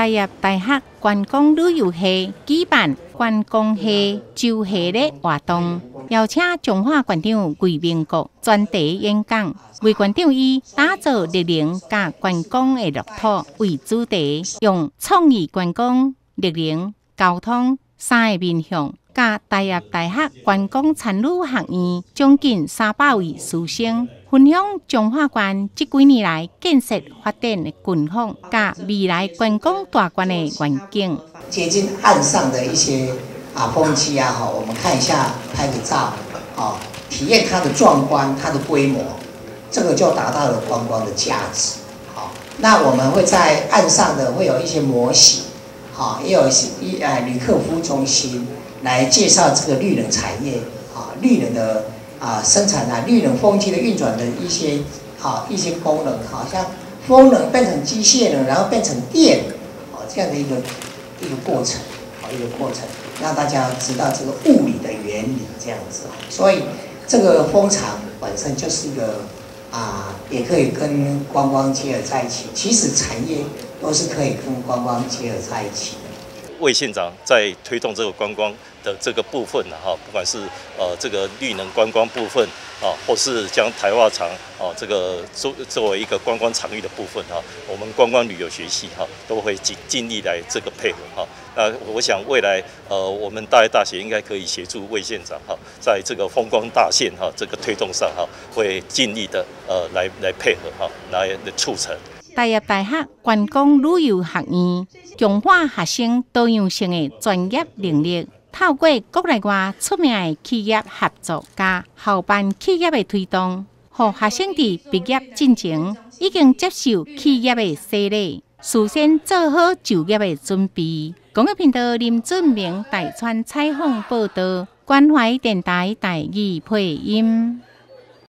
大业大学观光旅游系举办观光系周系列活动，邀请中华馆长魏明国专题演讲。魏馆长以打造绿能加观光的乐土为主题，用创意观光、绿能、交通三个面向，甲大业大学观光参与学院将近300位师生，分享中华馆这几年来建设发展的近况，甲未来观光大馆的愿景。 接近岸上的一些风机我们看一下，拍个照，体验它的壮观、它的规模，这个就达到了观光的价值。那我们会在岸上的会有一些模型，也有旅客服务中心来介绍这个绿能产业，绿能的生产绿能风机的运转的一些功能，像风能变成机械能，然后变成电，这样的一个过程，让大家知道这个物理的原理这样子。所以这个风场本身就是一个也可以跟观光结合在一起。其实产业都是可以跟观光结合在一起的。 魏县长在推动这个观光的这个部分不管是这个绿能观光部分或是将台化厂这个作为一个观光场域的部分我们观光旅游学系都会尽力来这个配合我想未来我们大业大学应该可以协助魏县长在这个风光大线这个推动上会尽力的来配合来促成。 大业大学观光旅游学院强化学生多样性的专业能力，透过国内外出名的企业合作加校办企业的推动，让学生伫毕业进前已经接受企业的洗礼，事先做好就业的准备。公益频道林俊明台川采访报道，关怀电台台语配音。